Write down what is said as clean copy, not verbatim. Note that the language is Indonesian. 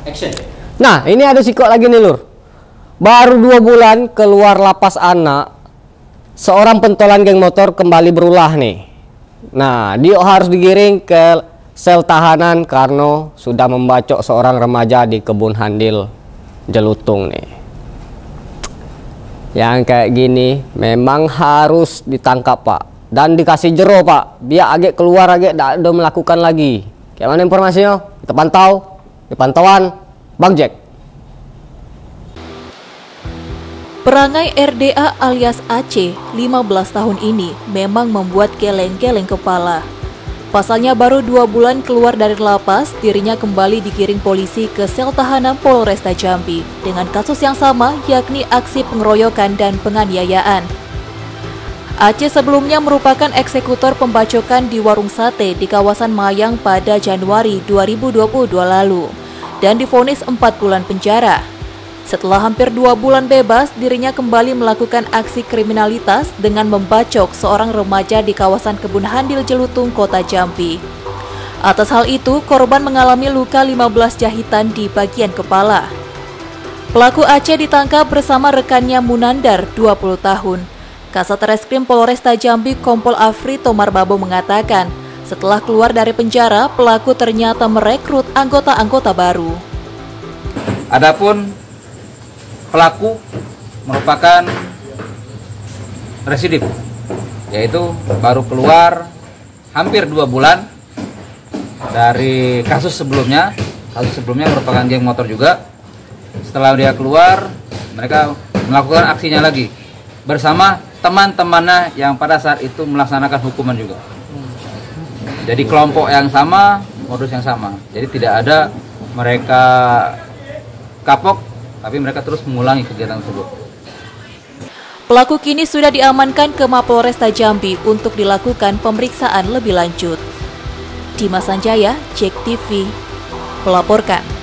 Action. Nah, ini ada sikok lagi nih, Lur. Baru 2 bulan keluar lapas anak, seorang pentolan geng motor kembali berulah nih. Nah, dia harus digiring ke sel tahanan karena sudah membacok seorang remaja di kebun handil Jelutung nih. Yang kayak gini memang harus ditangkap, Pak, dan dikasih jero, Pak, biar agak keluar agak tidak ada melakukan lagi. Kayak mana informasinya? Kita pantau di pantauan Bang Jack. Perangai RDA alias Aceh, 15 tahun ini memang membuat geleng-geleng kepala. Pasalnya baru 2 bulan keluar dari lapas, dirinya kembali digiring polisi ke sel tahanan Polresta Jambi dengan kasus yang sama, yakni aksi pengeroyokan dan penganiayaan. Aceh sebelumnya merupakan eksekutor pembacokan di warung sate di kawasan Mayang pada Januari 2022 lalu dan divonis 4 bulan penjara. Setelah hampir 2 bulan bebas, dirinya kembali melakukan aksi kriminalitas dengan membacok seorang remaja di kawasan Kebun Handil Jelutung, Kota Jambi. Atas hal itu, korban mengalami luka 15 jahitan di bagian kepala. Pelaku Aceh ditangkap bersama rekannya Munandar, 20 tahun. Kasat Reskrim Polresta Jambi Kompol Afri Tomarbabo mengatakan, setelah keluar dari penjara, pelaku ternyata merekrut anggota-anggota baru. Adapun pelaku merupakan residip, yaitu baru keluar hampir 2 bulan dari kasus sebelumnya. Kasus sebelumnya merupakan geng motor juga. Setelah dia keluar, mereka melakukan aksinya lagi bersama teman-temannya yang pada saat itu melaksanakan hukuman juga. Jadi kelompok yang sama, modus yang sama. Jadi tidak ada mereka kapok, tapi mereka terus mengulangi kegiatan tersebut. Pelaku kini sudah diamankan ke Mapolresta Jambi untuk dilakukan pemeriksaan lebih lanjut. Dimas Sanjaya, JEK TV, melaporkan.